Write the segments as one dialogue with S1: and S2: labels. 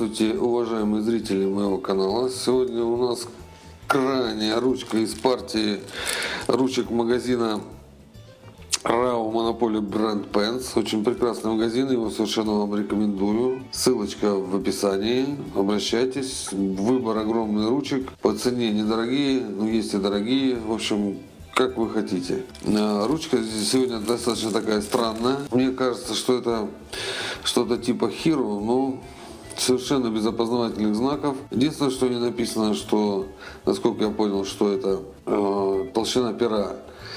S1: Здравствуйте, уважаемые зрители моего канала. Сегодня у нас крайняя ручка из партии ручек магазина RAW Monopoly Brand Pens. Очень прекрасный магазин, его совершенно вам рекомендую. Ссылочка в описании. Обращайтесь. Выбор огромный ручек. По цене недорогие, но есть и дорогие. В общем, как вы хотите. Ручка здесь сегодня достаточно такая странная. Мне кажется, что это что-то типа Hero, но совершенно без опознавательных знаков. Единственное, что не написано, что, насколько я понял, что это толщина пера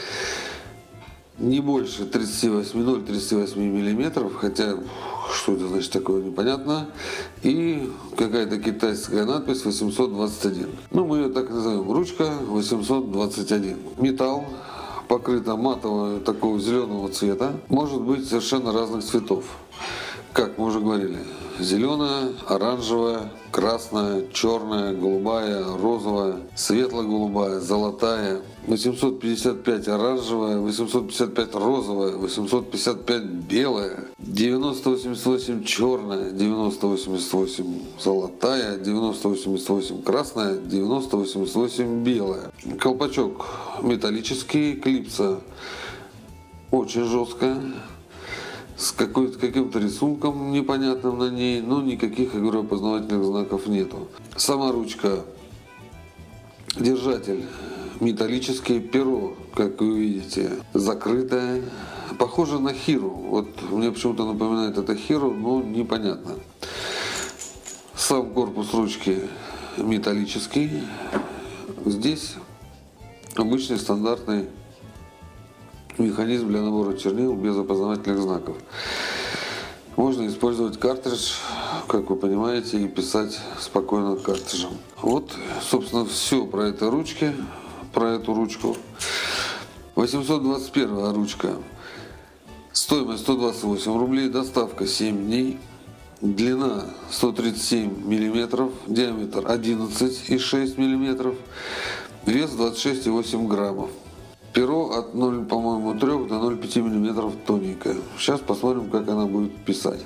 S1: не больше 0,38 миллиметров, хотя что это значит такое, непонятно. И какая-то китайская надпись 821. Ну, мы ее так и назовем. Ручка 821. Металл покрыта матового такого зеленого цвета. Может быть совершенно разных цветов. Как мы уже говорили. Зеленая, оранжевая, красная, черная, голубая, розовая, светло-голубая, золотая, 855 оранжевая, 855 розовая, 855 белая, 9088 черная, 9088 золотая, 9088 красная, 9088 белая. Колпачок металлический, клипса очень жесткая, с каким-то рисунком непонятным на ней, но никаких, я говорю, опознавательных знаков нету. Сама ручка, держатель металлический, перо, как вы видите, закрытое. Похоже на Hero. Вот мне почему-то напоминает это Hero, но непонятно. Сам корпус ручки металлический. Здесь обычный стандартный механизм для набора чернил без опознавательных знаков. Можно использовать картридж, как вы понимаете, и писать спокойно картриджем. Вот, собственно, все про этой ручке, про эту ручку. 821 ручка. Стоимость 128 рублей, доставка 7 дней. Длина 137 миллиметров, диаметр 11,6 миллиметров, вес 26,8 граммов. Перо от 0, по-моему, 3 до 0,5 мм тоненькое. Сейчас посмотрим, как она будет писать.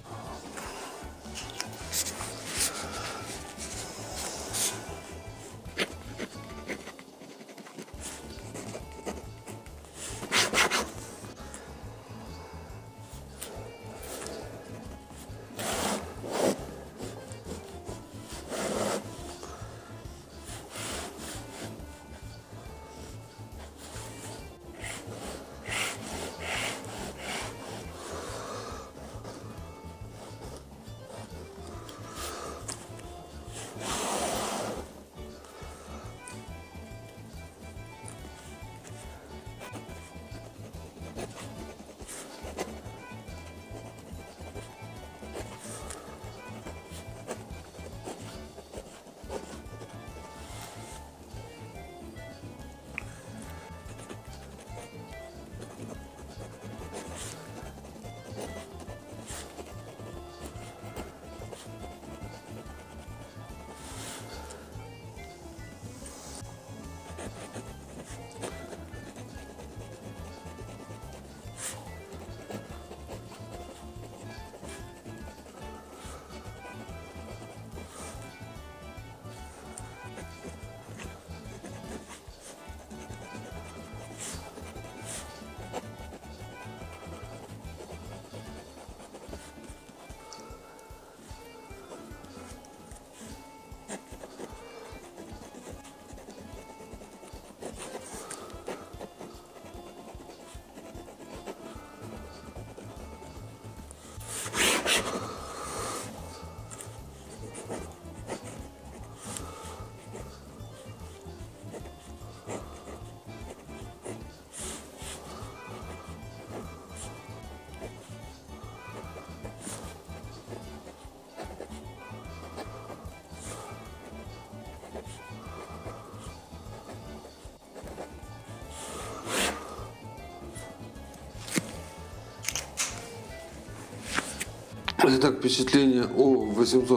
S1: Итак, впечатление о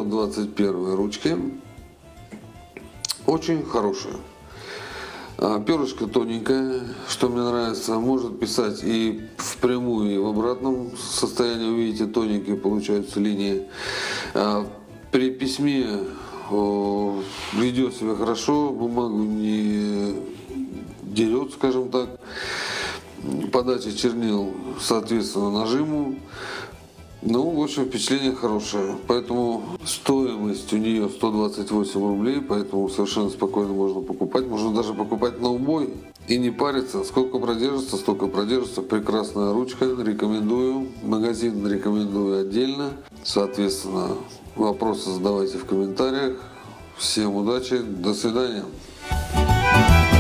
S1: 821 ручке очень хорошее. Перышко тоненькое, что мне нравится, может писать и впрямую, и в обратном состоянии. Вы видите, тоненькие получаются линии. При письме ведет себя хорошо, бумагу не дерет, скажем так. Подача чернил соответственно нажиму. Ну, в общем, впечатление хорошее. Поэтому стоимость у нее 128 рублей, поэтому совершенно спокойно можно покупать. Можно даже покупать на убой и не париться. Сколько продержится, столько продержится. Прекрасная ручка, рекомендую. Магазин рекомендую отдельно. Соответственно, вопросы задавайте в комментариях. Всем удачи, до свидания.